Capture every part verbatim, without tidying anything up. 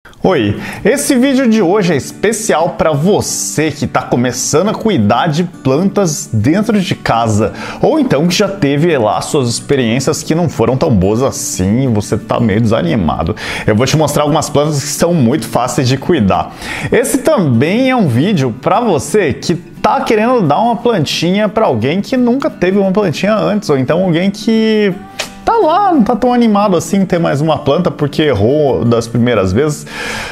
Oi, esse vídeo de hoje é especial para você que está começando a cuidar de plantas dentro de casa, ou então que já teve lá suas experiências que não foram tão boas assim e você está meio desanimado. Eu vou te mostrar algumas plantas que são muito fáceis de cuidar. Esse também é um vídeo para você que tá querendo dar uma plantinha para alguém que nunca teve uma plantinha antes, ou então alguém que tá lá, não tá tão animado assim em ter mais uma planta porque errou das primeiras vezes.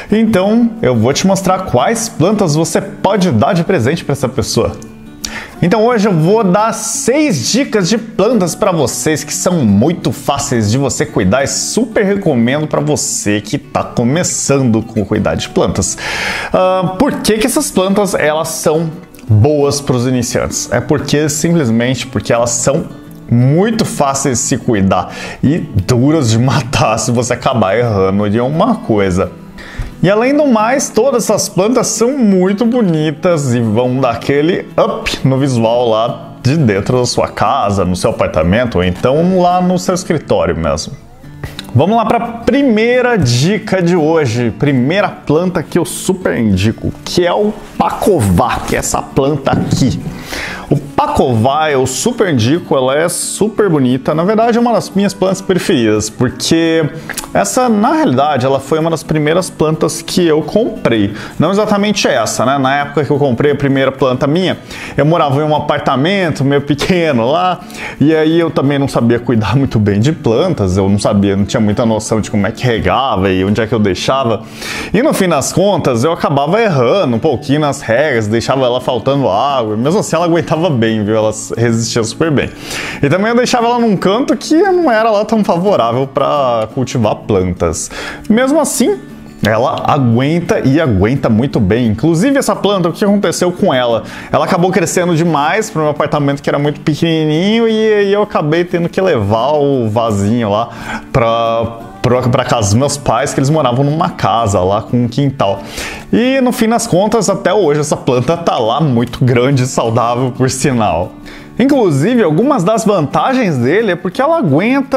Então eu vou te mostrar quais plantas você pode dar de presente para essa pessoa. Então hoje eu vou dar seis dicas de plantas para vocês que são muito fáceis de você cuidar e super recomendo para você que está começando com cuidar de plantas. Uh, por que que essas plantas elas são boas para os iniciantes? É porque simplesmente porque elas são muito fáceis de se cuidar e duras de matar se você acabar errando de alguma coisa. E além do mais, todas essas plantas são muito bonitas e vão dar aquele up no visual lá de dentro da sua casa, no seu apartamento ou então lá no seu escritório mesmo. Vamos lá para a primeira dica de hoje, primeira planta que eu super indico, que é o Pacová, que é essa planta aqui. O Pacová eu super indico, ela é super bonita, na verdade é uma das minhas plantas preferidas, porque essa, na realidade, ela foi uma das primeiras plantas que eu comprei. Não exatamente essa, né? Na época que eu comprei a primeira planta minha, eu morava em um apartamento meio pequeno lá, e aí eu também não sabia cuidar muito bem de plantas, eu não sabia, não tinha muita noção de como é que regava e onde é que eu deixava. E no fim das contas, eu acabava errando um pouquinho nas regras, deixava ela faltando água, mesmo assim ela aguentava bem, viu? Ela resistia super bem. E também eu deixava ela num canto que não era lá tão favorável para cultivar plantas. Mesmo assim, ela aguenta e aguenta muito bem. Inclusive essa planta, o que aconteceu com ela? Ela acabou crescendo demais para o meu apartamento que era muito pequenininho e aí eu acabei tendo que levar o vasinho lá para para casa dos meus pais, que eles moravam numa casa lá com um quintal. E no fim das contas, até hoje essa planta tá lá muito grande e saudável, por sinal. Inclusive, algumas das vantagens dele é porque ela aguenta...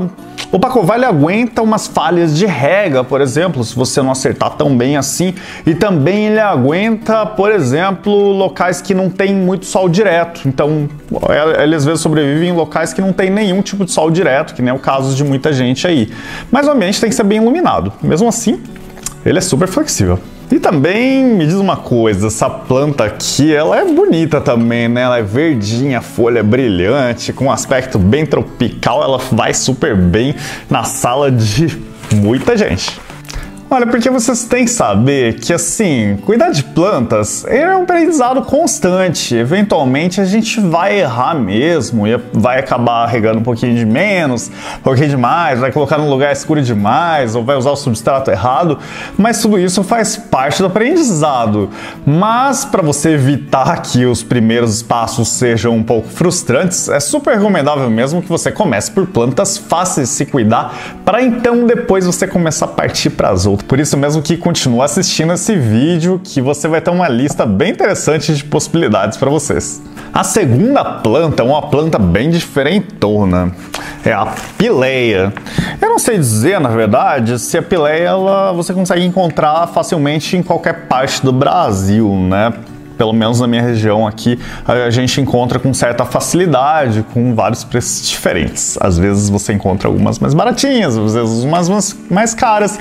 O Pacová ele aguenta umas falhas de rega, por exemplo, se você não acertar tão bem assim. E também ele aguenta, por exemplo, locais que não tem muito sol direto. Então, ele às vezes sobrevive em locais que não tem nenhum tipo de sol direto, que nem é o caso de muita gente aí. Mas o ambiente tem que ser bem iluminado. Mesmo assim, ele é super flexível. E também me diz uma coisa, essa planta aqui, ela é bonita também, né? Ela é verdinha, folha brilhante, com um aspecto bem tropical, ela vai super bem na sala de muita gente. Olha, porque vocês têm que saber que, assim, cuidar de plantas é um aprendizado constante. Eventualmente a gente vai errar mesmo e vai acabar regando um pouquinho de menos, um pouquinho de mais, vai colocar num lugar escuro demais ou vai usar o substrato errado, mas tudo isso faz parte do aprendizado. Mas para você evitar que os primeiros passos sejam um pouco frustrantes, é super recomendável mesmo que você comece por plantas fáceis de se cuidar, para então depois você começar a partir para as outras. Por isso mesmo que continua assistindo esse vídeo, que você vai ter uma lista bem interessante de possibilidades para vocês. A segunda planta é uma planta bem diferentona, é a pileia. Eu não sei dizer, na verdade, se a pileia ela, você consegue encontrar facilmente em qualquer parte do Brasil, né? Pelo menos na minha região aqui, a gente encontra com certa facilidade, com vários preços diferentes. Às vezes você encontra algumas mais baratinhas, às vezes umas mais caras,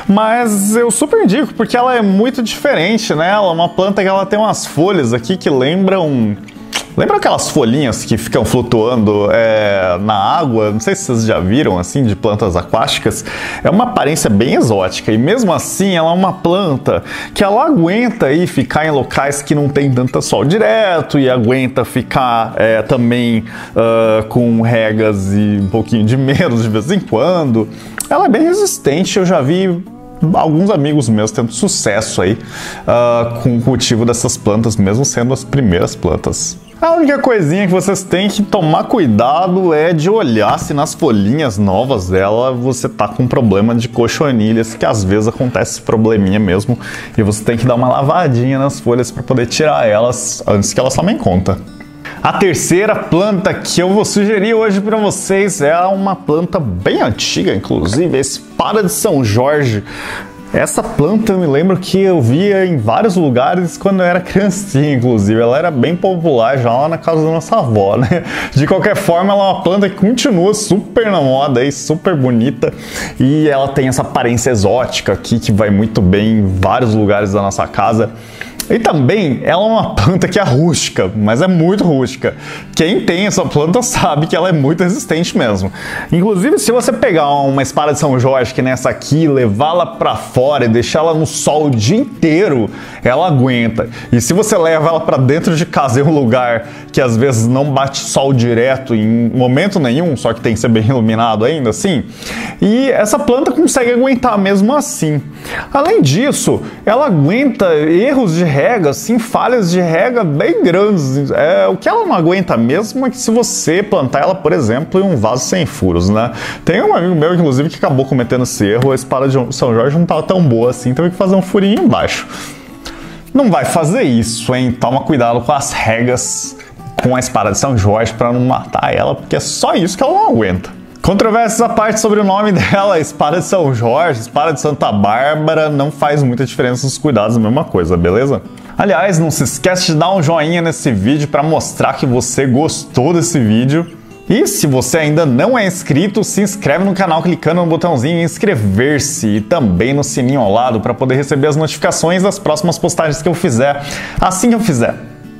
mas eu super indico porque ela é muito diferente, né? Ela é uma planta que ela tem umas folhas aqui que lembram... Lembra aquelas folhinhas que ficam flutuando é, na água? Não sei se vocês já viram, assim, de plantas aquáticas. É uma aparência bem exótica e mesmo assim ela é uma planta que ela aguenta aí ficar em locais que não tem tanto sol direto e aguenta ficar é, também uh, com regas e um pouquinho de menos de vez em quando. Ela é bem resistente, eu já vi alguns amigos meus tendo sucesso aí uh, com o cultivo dessas plantas, mesmo sendo as primeiras plantas. A única coisinha que vocês têm que tomar cuidado é de olhar se nas folhinhas novas dela você tá com problema de cochonilhas, que às vezes acontece esse probleminha mesmo, e você tem que dar uma lavadinha nas folhas para poder tirar elas antes que elas tomem conta. A terceira planta que eu vou sugerir hoje para vocês é uma planta bem antiga, inclusive, a espada de São Jorge. Essa planta eu me lembro que eu via em vários lugares quando eu era criancinha, inclusive. Ela era bem popular já lá na casa da nossa avó, né? De qualquer forma, ela é uma planta que continua super na moda aí, super bonita. E ela tem essa aparência exótica aqui que vai muito bem em vários lugares da nossa casa. E também ela é uma planta que é rústica, mas é muito rústica. Quem tem essa planta sabe que ela é muito resistente mesmo. Inclusive, se você pegar uma espada de São Jorge, que nessa aqui, levá-la para fora e deixá-la no sol o dia inteiro, ela aguenta. E se você leva ela para dentro de casa em um lugar que às vezes não bate sol direto em momento nenhum, só que tem que ser bem iluminado ainda assim, e essa planta consegue aguentar mesmo assim. Além disso, ela aguenta erros de rega, assim, falhas de rega bem grandes. É, o que ela não aguenta mesmo é que se você plantar ela, por exemplo, em um vaso sem furos, né? Tem um amigo meu, inclusive, que acabou cometendo esse erro. A espada de São Jorge não estava tão boa assim, teve que fazer um furinho embaixo. Não vai fazer isso, hein? Toma cuidado com as regas com a espada de São Jorge para não matar ela, porque é só isso que ela não aguenta. Controvérsias à parte sobre o nome dela, espada de São Jorge, espada de Santa Bárbara, não faz muita diferença os cuidados, a mesma coisa, beleza? Aliás, não se esquece de dar um joinha nesse vídeo para mostrar que você gostou desse vídeo. E se você ainda não é inscrito, se inscreve no canal clicando no botãozinho inscrever-se e também no sininho ao lado para poder receber as notificações das próximas postagens que eu fizer, assim que eu fizer.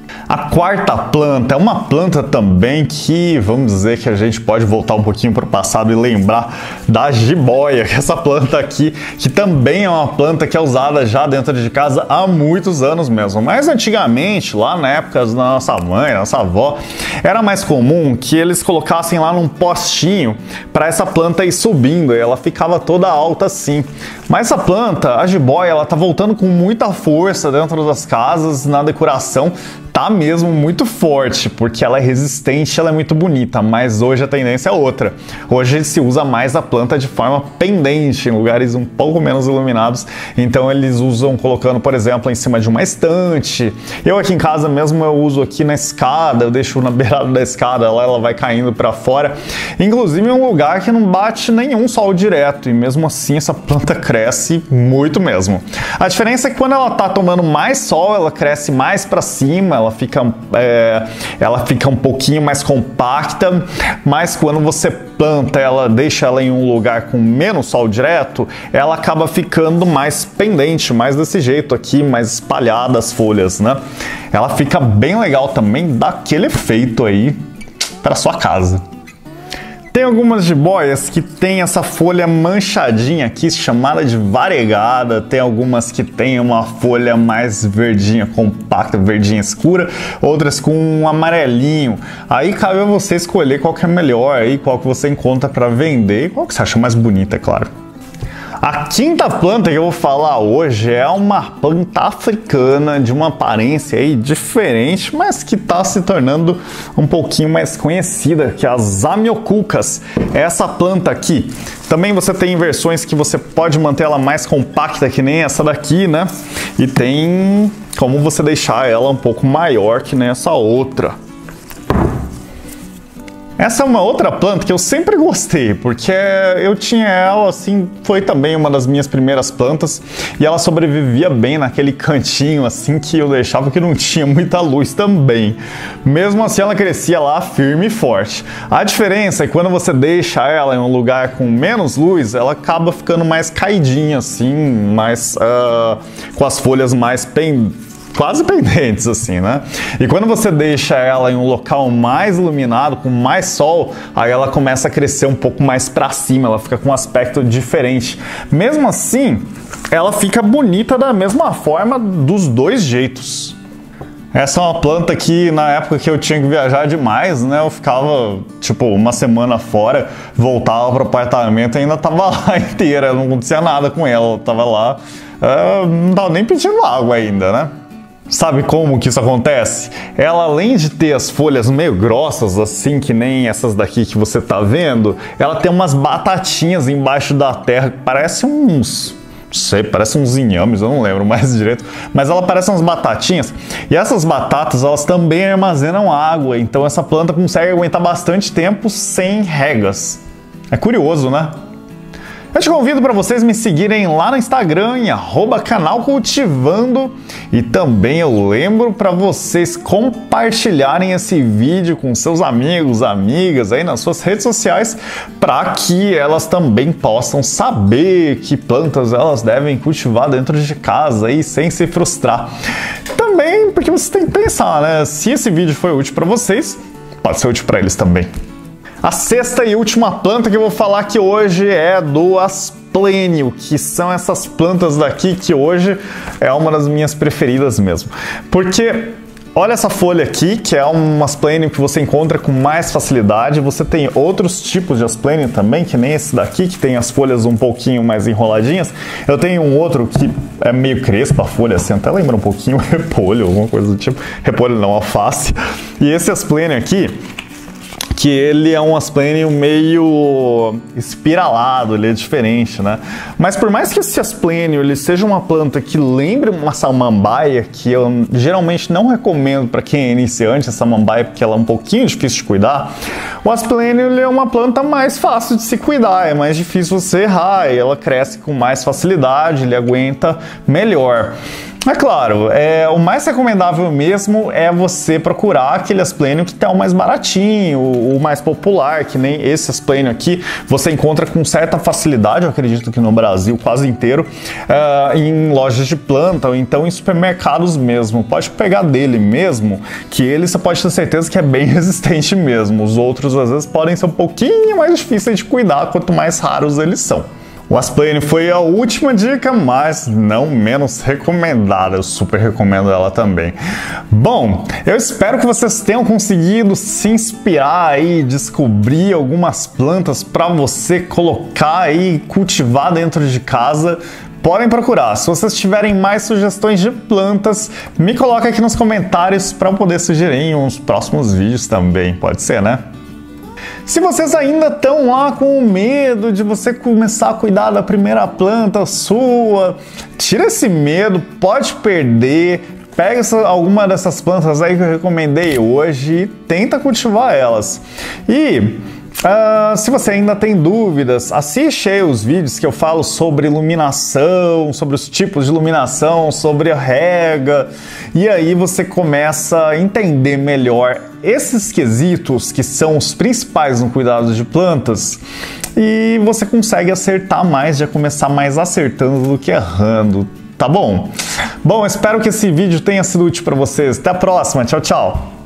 A quarta planta é uma planta também que, vamos dizer que a gente pode voltar um pouquinho para o passado e lembrar da jiboia, que é essa planta aqui, que também é uma planta que é usada já dentro de casa há muitos anos mesmo. Mas antigamente, lá na época da nossa mãe, da nossa avó, era mais comum que eles colocassem lá num postinho para essa planta ir subindo, e ela ficava toda alta assim. Mas essa planta, a jiboia, ela tá voltando com muita força dentro das casas, na decoração, tá mesmo muito forte, porque ela é resistente, ela é muito bonita, mas hoje a tendência é outra. Hoje se usa mais a planta de forma pendente, em lugares um pouco menos iluminados, então eles usam colocando, por exemplo, em cima de uma estante. Eu aqui em casa mesmo eu uso aqui na escada, eu deixo na beirada da escada, lá ela vai caindo para fora, inclusive em um lugar que não bate nenhum sol direto, e mesmo assim essa planta cresce muito mesmo. A diferença é que quando ela tá tomando mais sol, ela cresce mais para cima, ela fica, é, ela fica um pouquinho mais compacta, mas quando você planta ela, deixa ela em um lugar com menos sol direto, ela acaba ficando mais pendente, mais desse jeito aqui, mais espalhada as folhas, né? Ela fica bem legal também, dá aquele efeito aí para sua casa. Tem algumas jiboias que tem essa folha manchadinha aqui, chamada de variegada. Tem algumas que tem uma folha mais verdinha, compacta, verdinha escura. Outras com um amarelinho. Aí cabe a você escolher qual que é melhor, aí, qual que você encontra para vender e qual que você acha mais bonita, é claro. A quinta planta que eu vou falar hoje é uma planta africana de uma aparência aí diferente, mas que está se tornando um pouquinho mais conhecida, que é as zamioculcas. Essa planta aqui, também você tem versões que você pode manter ela mais compacta, que nem essa daqui, né? E tem como você deixar ela um pouco maior que nem essa outra. Essa é uma outra planta que eu sempre gostei, porque eu tinha ela, assim, foi também uma das minhas primeiras plantas, e ela sobrevivia bem naquele cantinho, assim, que eu deixava que não tinha muita luz também. Mesmo assim, ela crescia lá firme e forte. A diferença é que quando você deixa ela em um lugar com menos luz, ela acaba ficando mais caidinha, assim, mais, uh, com as folhas mais pendentes, quase pendentes assim, né? E quando você deixa ela em um local mais iluminado, com mais sol, aí ela começa a crescer um pouco mais para cima, ela fica com um aspecto diferente. Mesmo assim, ela fica bonita da mesma forma dos dois jeitos. Essa é uma planta que na época que eu tinha que viajar demais, né? Eu ficava tipo uma semana fora, voltava pro apartamento e ainda tava lá inteira, não acontecia nada com ela, ela tava lá, uh, não tava nem pedindo água ainda, né? Sabe como que isso acontece? Ela, além de ter as folhas meio grossas, assim, que nem essas daqui que você tá vendo, ela tem umas batatinhas embaixo da terra, que parecem uns... não sei, parece uns inhames, eu não lembro mais direito, mas ela parece umas batatinhas, e essas batatas, elas também armazenam água, então essa planta consegue aguentar bastante tempo sem regas. É curioso, né? Eu te convido para vocês me seguirem lá no Instagram em arroba canal cultivando, e também eu lembro para vocês compartilharem esse vídeo com seus amigos, amigas aí nas suas redes sociais, para que elas também possam saber que plantas elas devem cultivar dentro de casa aí sem se frustrar. Também porque vocês têm que pensar, né? Se esse vídeo foi útil para vocês, pode ser útil para eles também. A sexta e última planta que eu vou falar aqui hoje é do asplênio, que são essas plantas daqui que hoje é uma das minhas preferidas mesmo. Porque olha essa folha aqui, que é um asplênio que você encontra com mais facilidade. Você tem outros tipos de asplênio também, que nem esse daqui, que tem as folhas um pouquinho mais enroladinhas. Eu tenho um outro que é meio crespa a folha, assim, até lembra um pouquinho repolho, alguma coisa do tipo. Repolho não, alface. E esse asplênio aqui, que ele é um asplênio meio espiralado, ele é diferente, né? Mas por mais que esse asplênio ele seja uma planta que lembre uma samambaia, que eu geralmente não recomendo para quem é iniciante a samambaia, porque ela é um pouquinho difícil de cuidar, o asplênio ele é uma planta mais fácil de se cuidar, é mais difícil você errar, e ela cresce com mais facilidade, ele aguenta melhor. É claro, é, o mais recomendável mesmo é você procurar aquele asplênio que está o mais baratinho, o, o mais popular, que nem esse asplênio aqui, você encontra com certa facilidade, eu acredito que no Brasil quase inteiro, uh, em lojas de planta ou então em supermercados mesmo. Pode pegar dele mesmo, que ele você pode ter certeza que é bem resistente mesmo. Os outros às vezes podem ser um pouquinho mais difíceis de cuidar, quanto mais raros eles são. O asplênio foi a última dica, mas não menos recomendada. Eu super recomendo ela também. Bom, eu espero que vocês tenham conseguido se inspirar e descobrir algumas plantas para você colocar e cultivar dentro de casa. Podem procurar. Se vocês tiverem mais sugestões de plantas, me coloca aqui nos comentários para eu poder sugerir em uns próximos vídeos também. Pode ser, né? Se vocês ainda estão lá com o medo de você começar a cuidar da primeira planta sua, tira esse medo, pode perder, pega essa, alguma dessas plantas aí que eu recomendei hoje e tenta cultivar elas. E Uh, se você ainda tem dúvidas, assiste aí os vídeos que eu falo sobre iluminação, sobre os tipos de iluminação, sobre a rega, e aí você começa a entender melhor esses quesitos que são os principais no cuidado de plantas, e você consegue acertar mais, já começar mais acertando do que errando, tá bom? Bom, espero que esse vídeo tenha sido útil para vocês. Até a próxima, tchau, tchau!